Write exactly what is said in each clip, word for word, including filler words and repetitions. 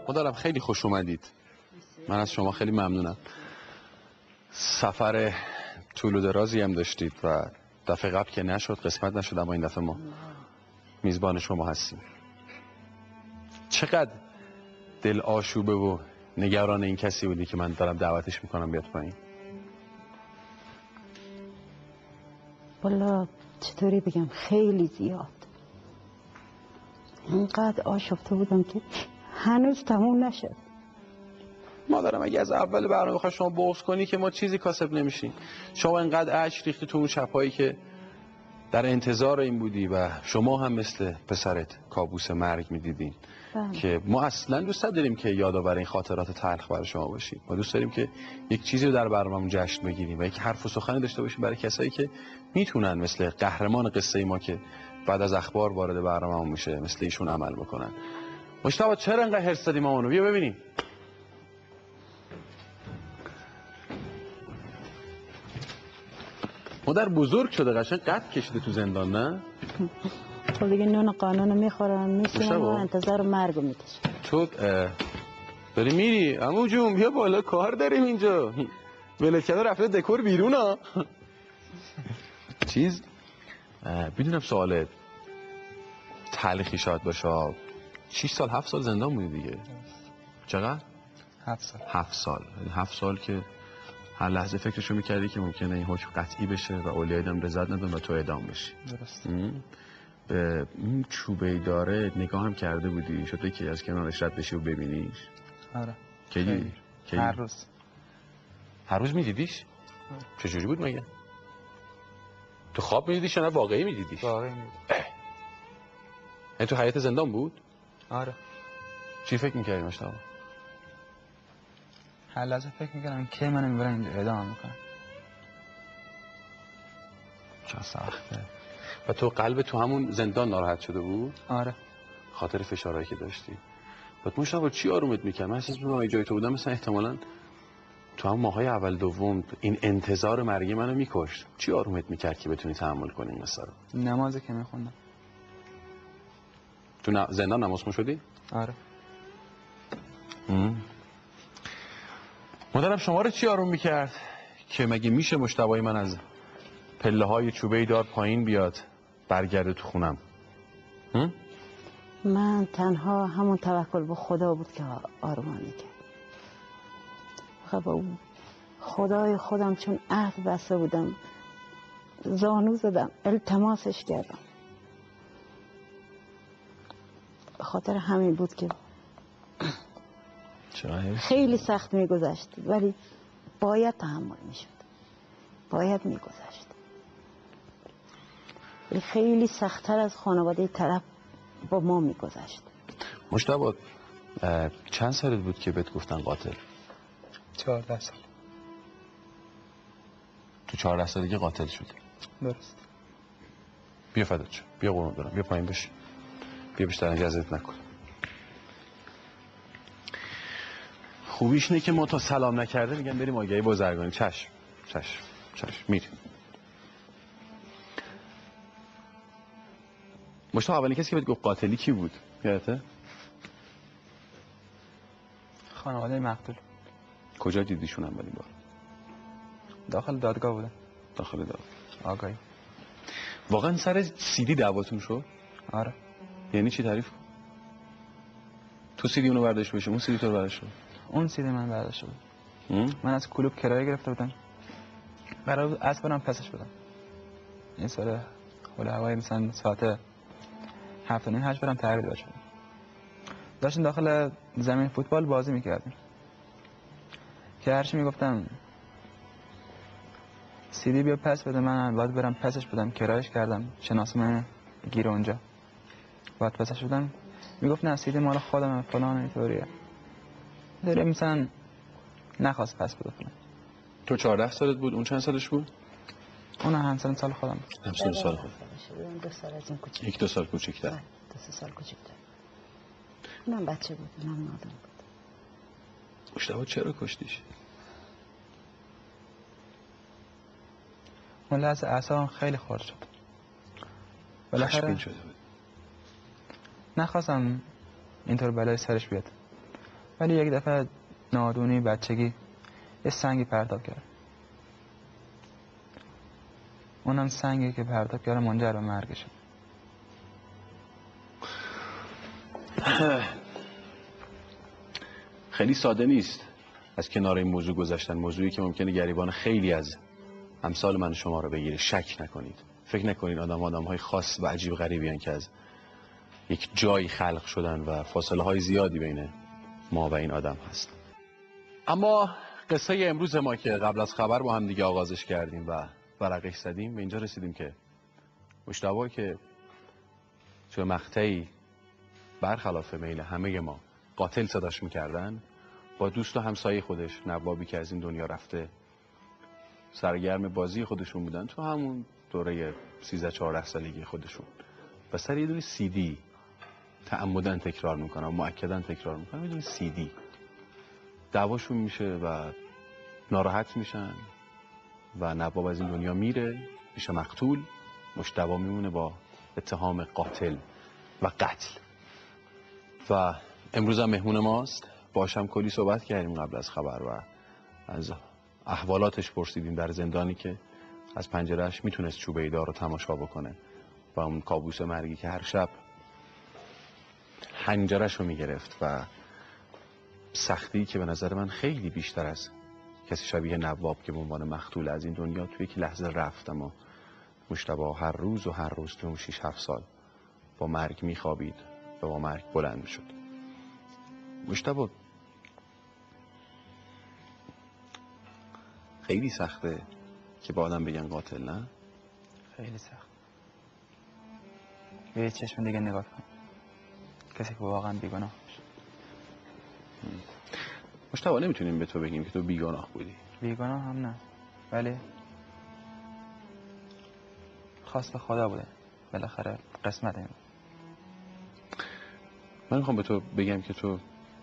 مادرم خیلی خوش اومدید. من از شما خیلی ممنونم. سفر طول و درازی هم داشتید و دفعه قبل که نشد قسمت نشد، اما این دفعه ما میزبان شما هستیم. چقدر دل آشوبه و نگران این کسی بودی که من دارم دعوتش میکنم بیاد پایین؟ والا چطوری بگم، خیلی زیاد. اینقدر آشفته بودم که هنوز تموم نشد. مادرم اگه از اول برنامه بخوای شما بغض کنی که ما چیزی کاسب نمیشیم. شما انقدر اشک ریختی تو اون شب‌هایی که در انتظار این بودی و شما هم مثل پسرت کابوس مرگ میدیدین که ما اصلا دوست داریم که یادآور این خاطرات تلخ برای شما باشیم. ما دوست داریم که یک چیزی رو در برنامه‌مون جشن بگیریم و یک حرف و سخنی داشته باشیم برای کسایی که میتونن مثل قهرمان قصه ما که بعد از اخبار وارد برنامه‌مون میشه مثل ایشون عمل بکنن. مشتاق چرا انقدر حرص دادیم مامانو؟ بیا ببینیم. مادر بزرگ شده، قشنگ قد کشیده تو زندان، نه؟ خب دیگه نون قانونو میخورم میشینم و انتظار مرگو میکشم. تو داری میری؟ عمو جون بیا بالا، کار داریم اینجا. ولکده رفته دکور بیرون ها. چیز بدونم سوال تلخی شاید باشه. شش سال هفت سال زندان بودی دیگه. چقدر؟ هفت سال. هفت سال. هفت سال که هر لحظه فکرشو میکردی که ممکنه این حکم قطعی بشه و اولیای دم رضایت ندن و تو اعدام بشی. درست. به این چوبه داره نگاه هم کرده بودی؟ شده که از کنارش رد بشی و ببینیش؟ آره. کی دیدی؟ هر روز. هر روز میدیدیش؟ چجوری بود مگه؟ تو خواب میدیدیش یا نه واقعی میدیدیش؟ واقعی میدیدیش. این تو حیات زندان بود؟ آره. چی فکر میکردی مشتاق؟ هر لحظه فکر میکردم که منو میبرن اینجا اعدام میکنن. چه سخته. و تو قلب تو همون زندان ناراحت شده بود؟ آره. خاطر فشارهایی که داشتی. بعد مشتاق چی آرومت میکرد؟ من احساس می‌کنم اگه جای تو بودم مثلا احتمالاً تو هم ماهای اول دوم این انتظار مرگی منو میکشت. چی آرومت میکرد که بتونی تحمل کنی این مسئله؟ نمازی که میخوندم. تو ن... زندان نماز خون شدی؟ آره. مادرم شما رو چی آروم میکرد که مگه میشه مشتبای من از پله های چوبه دار پایین بیاد برگرده تو خونم؟ من تنها همون توکل به خدا بود که آرومان میکرد. خب خدای خودم چون عهد بسته بودم زانو زدم، التماسش کردم. خاطر همین بود که خیلی سخت میگذشت ولی باید تحمل میشد، باید میگذشت. خیلی سخت‌تر از خانواده طرف با ما میگذشت. مشتبه چند سالت بود که بهت گفتن قاتل؟ چهارده سال. تو چهارده سالگی قاتل شدی؟ درست. بیا فدات شم، بیا قربونت برم، بیا پایین بش، بیا بیشتر اجازت نکن. خوبیش اینه که ما تا سلام نکرده میگن بریم آگهی بازرگانی. چشم چشم چشم میریم. مشتاق اولین کسی که بهت گفت قاتلی کی بود؟ یادته؟ خانواده مقتول. کجا دیدیشون اولین بار؟ داخل دادگاه بودن. داخل دادگاه. آگاهی. واقعا سر سیدی دعواتون شد؟ آره. یعنی چی؟ تعریف کن. تو سیدی اونو برداشت بشه، اون سیدی تو رو برداشت بود؟ اون سیدی من برداشت بود. من از کلوب کرایه گرفته بودم. قرار از برام پسش بدم. این سال حول هوای مثلا ساعت هفت و نیم هشت برام تحریر داشت. داشتیم داخل زمین فوتبال بازی میکردیم که هرچی میگفتم سیدی بیا پس بده، من باید برم پسش بدم. کرایش کردم، شناسم گیر اونجا، باید پسش بدم. میگفت نه سیدی مال خودم فلان اینطوریه. داره مثلا نخواست پس بده فلان. تو چهارده سالت بود، اون چند سالش بود؟ اون همسن سال خودم. همسن سال خودم. دو سال از این کوچیک. یک دو سال کوچیک‌تر. دو سه سال کوچیک‌تر. اونم بچه بود، اونم نادون بود. مشتبه چرا کشتیش؟ اون لحظه اعصابم خیلی خورد شد. بالاخره شده بود. نخواستم اینطور بلای سرش بیاد. ولی یک دفعه نادونی بچگی یه سنگی پرتاب کرد. اونم سنگی که پرتاب کرد منجر به مرگ شد. خیلی ساده نیست از کنار این موضوع گذشتن، موضوعی که ممکنه گریبان خیلی از امثال من و شما رو بگیره. شک نکنید، فکر نکنید آدم آدم های خاص و عجیب غریبی هستند که از یک جایی خلق شدن و فاصله های زیادی بین ما و این آدم هست. اما قصه امروز ما که قبل از خبر با هم دیگه آغازش کردیم و ورقش زدیم، به اینجا رسیدیم که مجتبی که توی مقطعی برخلاف میل همه ما قاتل صداش میکردن، با دوست و همسایه خودش نوابی که از این دنیا رفته سرگرم بازی خودشون بودن تو همون دوره سیزده چهارده سالگی خودشون و سر یه دونه سی دی تعمدن تکرار میکنن و مؤکدن تکرار میکنن، یه دونه سی دی دعواشون میشه و ناراحت میشن و نواب از این دنیا میره، میشه مقتول، مجتبی میمونه با اتهام قاتل و قتل. و امروز هم مهمون ماست، باشم کلی صحبت کردیم قبل از خبر و از احوالاتش پرسیدیم در زندانی که از پنجرهش میتونست چوب ایدار رو تماشا بکنه و اون کابوس مرگی که هر شب حنجرش رو میگرفت و سختی که به نظر من خیلی بیشتر از کسی شبیه نواب که به عنوان مقتول از این دنیا توی یک لحظه رفت، اما مجتبی هر روز و هر روز تو اون شیش هفت سال با مرگ میخوابید و با مرگ بلند میشد. مجتبی خیلی سخته که با آدم بگن قاتل، نه؟ خیلی سخت. به یه چشم دیگه نگاه کن، کسی که واقعا بیگناه باشه. مجتبی نمیتونیم به تو بگیم که تو بیگناه بودی. بیگناه هم نه، ولی خواست خدا بوده، بالاخره قسمت این. من میخوام به تو بگم که تو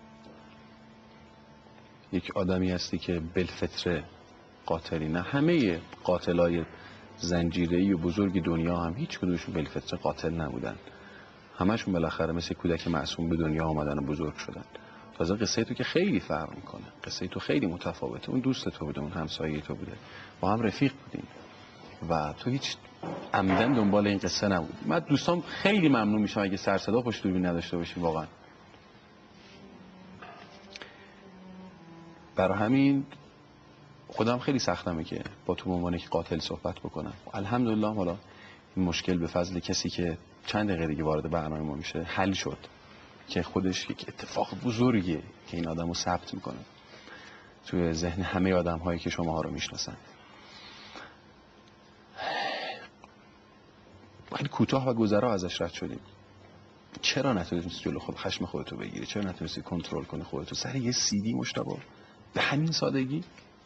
یک آدمی هستی که بالفطره قاتلی، نه همه قاتلای زنجیره‌ای و بزرگ دنیا هم هیچ کدومشون بالفطره قاتل نبودن، همشون بالاخره مثل کودک معصوم به دنیا آمدن و بزرگ شدن. تازه قصه تو که خیلی فرق میکنه، قصه تو خیلی متفاوته. اون دوست تو بوده، اون همسایه تو بوده، با هم رفیق بودین و تو هیچ عمدن دنبال این قصه نبود. من دوستان خیلی ممنون میشم اگه سر صدا پشت دوربین نداشته باشیم، واقعا. برای همین خودم خیلی سختمه که با تو به عنوان یک قاتل صحبت بکنم. الحمدلله حالا این مشکل به فضل کسی که چند دقیقه دیگه وارد برنامه ما میشه حل شد، که خودش یک اتفاق بزرگیه که این آدمو ثبت میکنه توی ذهن همه آدم هایی که شماها رو میشناسن. ولی کوتاه و گذرا ازش رد شدیم. چرا نتونستی جلو خود خشم خودتو بگیری؟ چرا نتونستی کنترل کنی خودتو سر یه سی دی مجتبی؟ به همین سادگی؟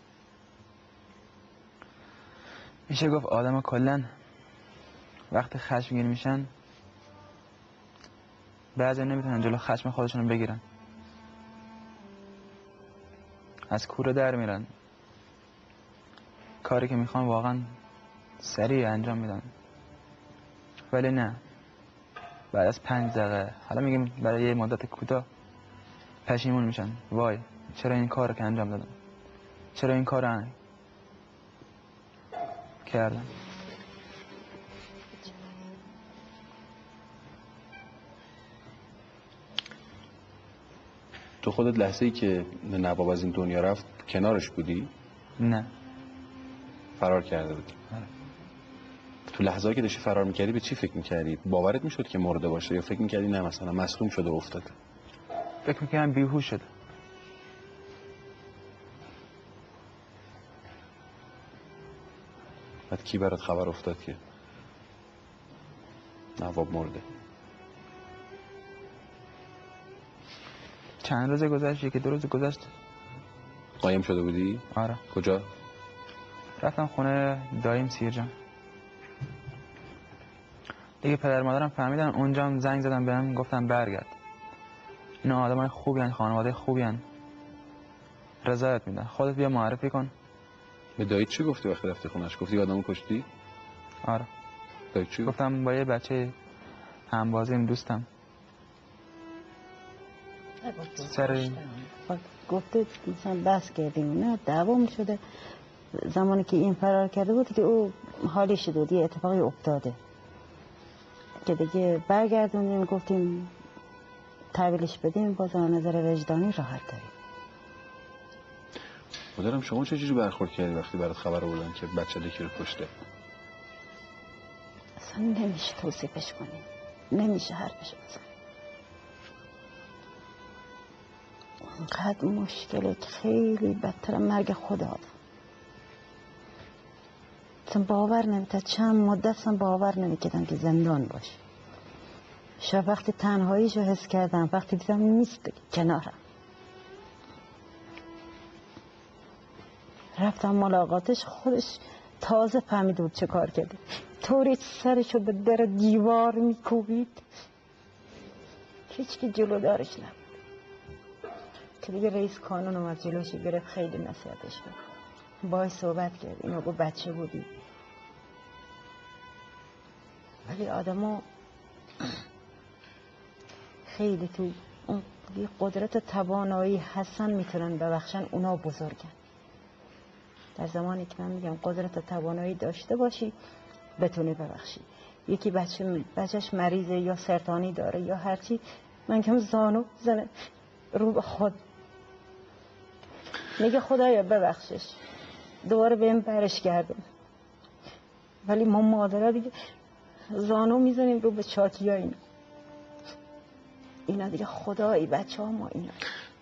میشه گفت آدم کلا وقتی خشمگین میشن بعضی نمیتونن جلو خشم خودشون بگیرن، از کوره در میرن، کاری که میخوان واقعا سریع انجام میدن. ولی نه، بعد از پنج دقیقه، حالا میگیم برای یه مدت کوتاه، پشیمون میشن. وای چرا این کار رو که انجام دادم، چرا این کار رو کردم. تو خودت لحظه‌ای که نواب از این دنیا رفت کنارش بودی؟ نه، فرار کرده بودی. تو لحظه‌ای که داشتی فرار میکردی به چی فکر میکردی؟ باورت میشد که مرده باشه یا فکر میکردی نه مثلا مصدوم شده و افتاده؟ فکر میکردم بیهوش شده. بعد کی برات خبر افتاد که نواب مرده؟ چند روز گذشت، یکی دو روز گذشت. قایم شده بودی؟ آره. کجا؟ رفتم خونه داییم سیرجان. دیگه پدر مادرم فهمیدن، اونجا هم زنگ زدم بهم، گفتم برگرد، اینا آدمای خوبی هن، خانواده خوبی هن، رضایت میدن، خودت بیا معرفی کن. به داییت چی گفتی وقتی رفتی خونش؟ گفتی آدمو کشتی؟ آره. داییت چی؟ گفتم با یه بچه همبازیم دوستم سر گفته مثلا بس کردیم نه دوام شده. زمانی که این فرار کرده بود که او حالی شده بود، یه اتفاقی افتاده که دیگه برگردونیم گفتیم تحویلش بدیم، باز از نظر وجدانی راحت داریم. مادرم شما چه جوری برخورد کردی وقتی برات خبر آوردن که بچه یکی رو کشته؟ اصلا نمیشه توصیفش کنیم، نمیشه حرفش بزن. اینقدر مشکله که خیلی بدتر مرگ خود آدم. اصلا باور نمیتونم، چند مدت اصلا باور نمیکردم که زندان باشه. شب وقتی تنهاییشو حس کردم، وقتی دیدم نیست کنارم، رفتم ملاقاتش. خودش تازه فهمید بود چه کار کرده، طوری سرشو به در دیوار میکوبید هیچ کی جلو دارش نبود که دیگه رئیس کانون اومد جلوش گرفت، خیلی نصیحتش کرد، باهاش صحبت کرد. اینو گفت بچه بودی. ولی آدمو خیلی تو اون قدرت و توانایی هستن میتونن ببخشن، اونا بزرگن. در زمانی که من میگم قدرت و توانایی داشته باشی بتونی ببخشی. یکی بچه بچهش مریضه یا سرطانی داره یا هرچی، من کم زانو زنه رو به خود میگه خدایا ببخشش، دوباره بهم برش گردم. ولی ما مادرها دیگه زانو میزنیم رو به چاکی ها. اینا اینا دیگه خدایی بچه ها ما اینا